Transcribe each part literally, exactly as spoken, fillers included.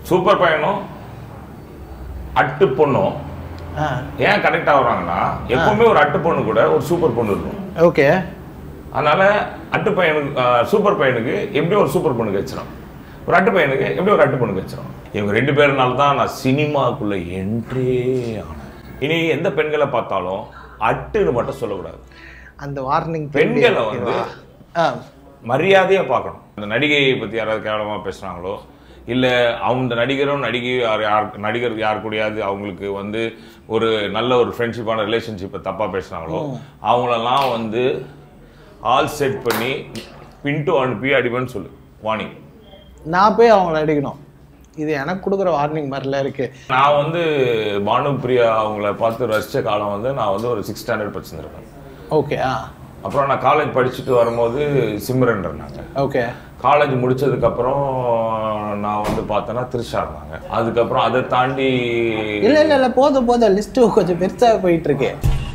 Super பையனும் அட்டு பொண்ணும் ஏன் கனெக்ட் ஆகுறாங்கன்னா எப்பவுமே ஒரு அட்டு பொண்ணு கூட ஒரு சூப்பர் பொண்ணு இருக்கும். ஓகே. அதனால அட்டு பையனுக்கு சூப்பர் பையனுக்கு எப்படி ஒரு சூப்பர் பொண்ணு வச்சிடும், ஒரு அட்டு பையனுக்கு எப்படி ஒரு அட்டு பொண்ணு வச்சிடும். இவங்க ரெண்டு பேருனால தான் நான் சினிமாக்குள்ள என்ட்ரே ஆனேன். இனி எந்த பெண்களை பார்த்தாலும் அட்டுன்னு மட்டும் சொல்லக்கூடாது. அந்த வார்னிங் பெண்களை வந்து மரியாதையா பார்க்கணும். அந்த நடிகையை பத்தி யாராவது கேவலமா பேசுறாங்களோ இல்லை அவங்க நடிகரும் நடிகை யார் யார் நடிகர் யார் கூடயாவது அவங்களுக்கு வந்து ஒரு நல்ல ஒரு ஃப்ரெண்ட்ஷிப்பான ரிலேஷன்ஷிப்பை தப்பாக பேசுனாங்களோ அவங்களெல்லாம் வந்து ஆல் செட் பண்ணி பின்ட்டு அனுப்பி அடிப்பேன்னு சொல்லு வார்னிங். நான் போய் அவங்கள அடிக்கணும், இது எனக்கு கொடுக்குற வார்னிங் மாதிரிலாம் இருக்கு. நான் வந்து பானுப்பிரியா அவங்கள பார்த்து ரசித்த காலம் வந்து நான் வந்து ஒரு சிக்ஸ் ஸ்டாண்டர்ட் படிச்சிருக்கேன். ஓகே. ஆ அப்புறம் நான் காலேஜ் படிச்சுட்டு வரும்போது சிம்ரன் இருந்தாங்க. ஓகே. காலேஜ் முடிச்சதுக்கப்புறம் நான் வந்து பார்த்தேன்னா த்ரிஷா இருந்தாங்க. அதுக்கப்புறம் அதை தாண்டி இல்லை இல்லை இல்லை போதும் போதும் லிஸ்ட்டு கொஞ்சம் பெருசாக போயிட்டு இருக்கு.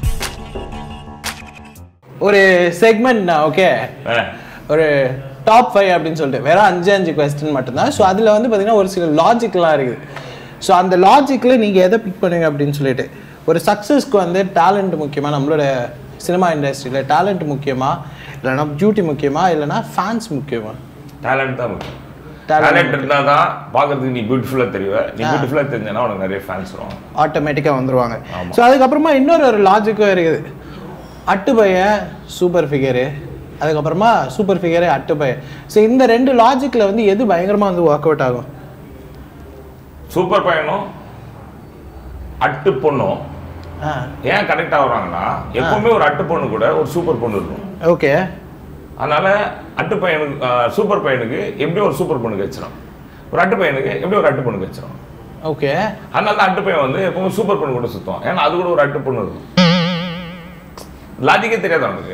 ஒரு செக்மெண்ட் ஓகே, ஒரு டாப் ஃபைவ் அப்படின்னு சொல்லிட்டு வேற அஞ்சு அஞ்சு கொஸ்டின் மட்டும்தான். ஸோ அதில் வந்து பார்த்தீங்கன்னா ஒரு சில லாஜிக்லாம் இருக்குது. ஸோ அந்த லாஜிக்கில் நீங்கள் எதை பிக் பண்ணுங்க அப்படின்னு சொல்லிட்டு, ஒரு சக்ஸஸ்க்கு வந்து டேலண்ட் முக்கியமாக, நம்மளோட சினிமா இண்டஸ்ட்ரியில் டேலண்ட் முக்கியமா இல்லைனா பியூட்டி முக்கியமா இல்லைனா ஃபேன்ஸ் முக்கியமா? டேலண்ட் தான் முக்கியம். டேலண்ட் இருந்தால் தான் பார்க்கறதுக்கு நீ பியூட்டிஃபுல்லாக தெரியுவ. நீ பியூட்டிஃபுல்லாக தெரிஞ்சனா உனக்கு நிறைய ஃபேன்ஸ் வரும், ஆட்டோமேட்டிக்காக வந்துருவாங்க. ஸோ அதுக்கப்புறமா இன்னொரு ஒரு லாஜிக்கும் இருக்குது. அட்டு பையன் சூப்பர் ஃபிகரு, அதுக்கப்புறமா சூப்பர் ஃபிகரு அட்டு பையன். ஸோ இந்த ரெண்டு லாஜிக்கில் வந்து எது பயங்கரமாக வந்து ஒர்க் அவுட் ஆகும்? சூப்பர் பையனும் அட்டு பொண்ணும் ஏன் கனெக்ட் ஆகுறாங்கன்னா எப்பவுமே ஒரு அட்டு பொண்ணு கூட ஒரு சூப்பர் பொண்ணு இருக்கும். ஓகே. அதனால அட்டு பையனுக்கு சூப்பர் பையனுக்கு எப்படி ஒரு சூப்பர் பொண்ணு வச்சிடும், ஒரு அட்டு பையனுக்கு எப்படி ஒரு அட்டு பொண்ணு வச்சிடும். ஓகே. அதனால தான் அட்டு பையன் வந்து எப்பவுமே சூப்பர் பொண்ணு கூட சுத்தம், ஏன்னா அது கூட ஒரு அட்டு பொண்ணு இருக்கும். லாஜிக்கே தெரியாது அவனுக்கு.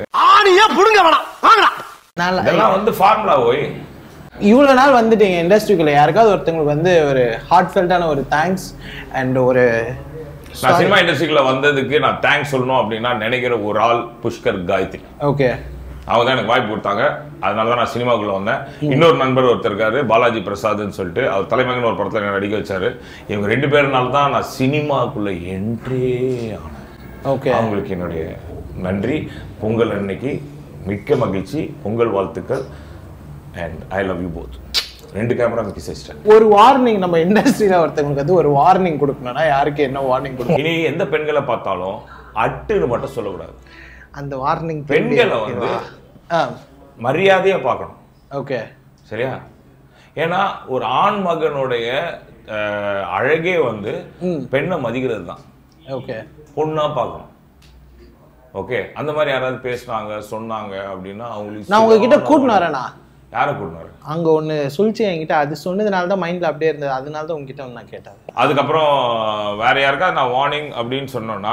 இதெல்லாம் வந்து ஃபார்முலா. போய் இவ்வளோ நாள் வந்துட்டீங்க இண்டஸ்ட்ரிக்குள்ள, யாருக்காவது ஒருத்தவங்களுக்கு வந்து ஒரு ஹார்ட் ஃபெல்ட்டான ஒரு தேங்க்ஸ் அண்ட் ஒரு நான் சினிமா இண்டஸ்ட்ரிக்குள்ள வந்ததுக்கு நான் தேங்க்ஸ் சொல்லணும் அப்படின்னா நினைக்கிற ஒரு ஆள் புஷ்கர் காயத்ரி. ஓகே. அவங்க தான் எனக்கு வாய்ப்பு கொடுத்தாங்க, அதனால தான் நான் சினிமாக்குள்ள வந்தேன். இன்னொரு நண்பர் ஒருத்தர் இருக்காரு பாலாஜி பிரசாத்னு சொல்லிட்டு, அவர் தலைமகன் ஒரு படத்தில் என்ன நடிக்க வச்சாரு. இவங்க ரெண்டு பேருனால தான் நான் சினிமாக்குள்ள என்ட்ரே ஆனேன். ஓகே. அவங்களுக்கு என்னுடைய நன்றி. பொங்கல் அன்னைக்கு மிக்க மகிழ்ச்சி, பொங்கல் வாழ்த்துக்கள். And I love you both. ரெண்டு கேமரா மிஸ் ஆயிட்டேன். ஒரு வார்னிங் நம்ம இண்டஸ்ட்ரியில ஒருத்தவங்களுக்கு வந்து ஒரு வார்னிங் கொடுக்கணும்னா யாருக்கு என்ன வார்னிங் கொடுக்கணும்? இனி எந்த பெண்களை பார்த்தாலும் அட்டுன்னு மட்டும் சொல்லக்கூடாது. அந்த வார்னிங் பெண்களை வந்து மரியாதையா பார்க்கணும். ஓகே. சரியா? ஏன்னா ஒரு ஆண் மகனுடைய அழகே வந்து பெண்ணை மதிக்கிறது தான். ஓகே. பொண்ணா பார்க்கணும். ஓகே. அந்த மாதிரி யாராவது பேசினாங்க சொன்னாங்க அப்படின்னா அவங்களுக்கு நான் உங்ககிட்ட கூட்டினு வரேனா? யாரை கூட்டினாரு? அங்க ஒண்ணு சொல்லிச்சு என்கிட்ட, அது சொன்னதுனால தான் மைண்ட்ல அப்படியே இருந்தது, அதனால தான் உங்ககிட்ட வந்து நான் கேட்டேன். அதுக்கப்புறம் வேற யாருக்காவது நான் வார்னிங் அப்படின்னு சொன்னோன்னா,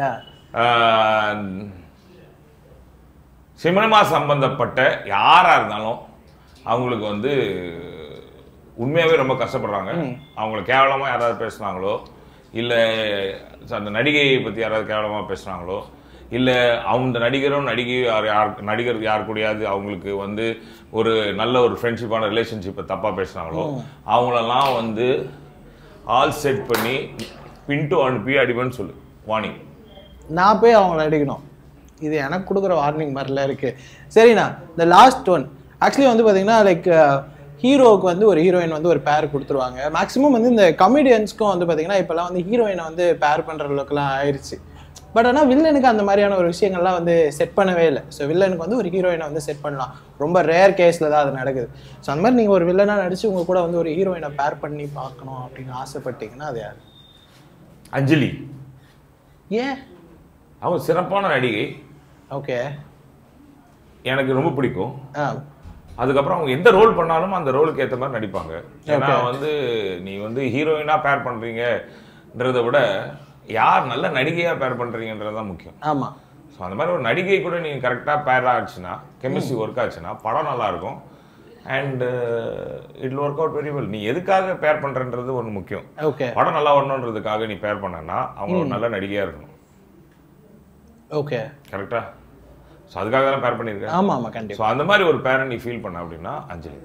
சினிமா சம்பந்தப்பட்ட யாரா இருந்தாலும் அவங்களுக்கு வந்து உண்மையாவே ரொம்ப கஷ்டப்படுறாங்க. அவங்கள கேவலமா யாராவது பேசுனாங்களோ இல்லை அந்த நடிகையை பத்தி யாராவது கேவலமா பேசுனாங்களோ இல்லை அவங்க நடிகரும் நடிகை யார் யார் நடிகர் யார் கூடயாவது அவங்களுக்கு வந்து ஒரு நல்ல ஒரு ஃப்ரெண்ட்ஷிப்பான ரிலேஷன்ஷிப்பை தப்பாக பேசுனாங்களோ அவங்களெல்லாம் வந்து ஆல் செட் பண்ணி பின்ட்டு அனுப்பி அடிப்பேன்னு சொல்லு வார்னிங். நான் போய் அவங்கள அடிக்கணும், இது எனக்கு கொடுக்குற வார்னிங் மாதிரிலாம் இருக்கு. சரிண்ணா, இந்த லாஸ்ட் ஒன் ஆக்சுவலி வந்து பார்த்தீங்கன்னா லைக் ஹீரோவுக்கு வந்து ஒரு ஹீரோயின் வந்து ஒரு பேர் கொடுத்துருவாங்க. மேக்ஸிமம் வந்து இந்த கமெடியன்ஸ்க்கும் வந்து பார்த்தீங்கன்னா இப்போல்லாம் வந்து ஹீரோயினை வந்து பேர் பண்ணுற அளவுக்குலாம் ஆயிடுச்சு. பட் ஆனால் வில்லனுக்கு அந்த மாதிரியான ஒரு விஷயங்கள்லாம் வந்து செட் பண்ணவே இல்லை. ஸோ வில்லனுக்கு வந்து ஒரு ஹீரோயினை வந்து செட் பண்ணலாம், ரொம்ப ரேர் கேஸில் தான் அது நடக்குது. ஸோ அந்த மாதிரி நீங்கள் ஒரு வில்லனாக நடிச்சு உங்கள் கூட வந்து ஒரு ஹீரோயினை பேர் பண்ணி பார்க்கணும் அப்படின்னு ஆசைப்பட்டீங்கன்னா அது யார்? அஞ்சலி. ஏன்? அவங்க சிறப்பான நடிகை. ஓகே. எனக்கு ரொம்ப பிடிக்கும். ஆ. அதுக்கப்புறம் அவங்க எந்த ரோல் பண்ணாலும் அந்த ரோலுக்கு ஏற்ற மாதிரி நடிப்பாங்க. ஏன்னா வந்து நீ வந்து ஹீரோயினா பேர் பண்றீங்கன்றதை விட யார் நல்ல நடிகையா பேர் பண்றீங்கன்றது தான் முக்கியம். ஆமா. ஸோ அந்த மாதிரி ஒரு நடிகை கூட நீங்க கரெக்டா பேர் ஆச்சுன்னா, கெமிஸ்ட்ரி ஒர்க் ஆச்சுன்னா படம் நல்லா இருக்கும். And it work out very well. நீ எதுக்காக பேர் பண்றன்றது ஒன்று முக்கியம். ஓகே. படம் நல்லா வரணுன்றதுக்காக நீ பேர் பண்ணனா அவங்க ஒரு நல்ல நடிகையா இருக்கணும். ஓகே. கரெக்டா? ஸோ அதுக்காக தான் பேர் பண்ணியிருக்கேன். ஆமா ஆமா கண்டிப்பா. ஸோ அந்த மாதிரி ஒரு பேரை நீ ஃபீல் பண்ண அப்படின்னா அஞ்சலி தான்.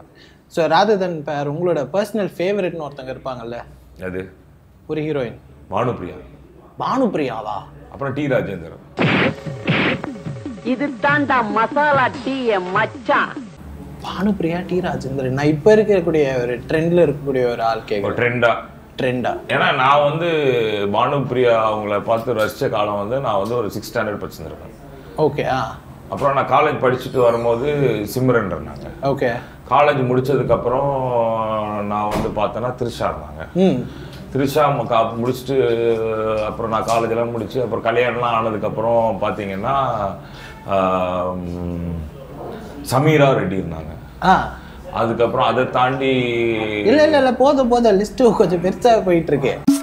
ஸோ ராதர் தென் பேர் உங்களோட பர்சனல் ஃபேவரட்னு ஒருத்தங்க இருப்பாங்கல்ல, அது ஒரு ஹீரோயின் பானுப்பிரியா. பானுப்பிரியாவா? அப்புறம் டி ராஜேந்திரன். இது தாண்டா மசாலா டீ மச்சான். பானுப்பிரியா, டி ராஜேந்திரன். நான் இப்போ இருக்கக்கூடிய ஒரு ட்ரெண்ட்ல இருக்கக்கூடிய ஒரு ஆள் கேட்குறேன். ட்ரெண்டா ட்ரெண்டா ஏன்னா நான் வந்து பானுப்பிரியா அவங்கள பார்த்து ரசித்த காலம் வந்து நான் வந்து ஒரு சிக்ஸ் ஸ்டாண்டர்ட் படிச்சிருந்திருக்கேன். ஓகே. ஆ அப்புறம் நான் காலேஜ் படிச்சுட்டு வரும்போது சிம்ரன் இருந்தாங்க. ஓகே. காலேஜ் முடிச்சதுக்கப்புறம் நான் வந்து பார்த்தேன்னா த்ரிஷா இருந்தாங்க. ம் த்ரிஷா கா முடிச்சுட்டு அப்புறம் நான் காலேஜெல்லாம் முடிச்சு அப்புறம் கல்யாணம்லாம் ஆனதுக்கப்புறம் பார்த்தீங்கன்னா சமீரா ரெட்டி இருந்தாங்க. ஆ அதுக்கப்புறம் அதை தாண்டி இல்லை இல்லை இல்லை போதும் போதும் லிஸ்ட்டு கொஞ்சம் பெருசாக போயிட்டு இருக்கு.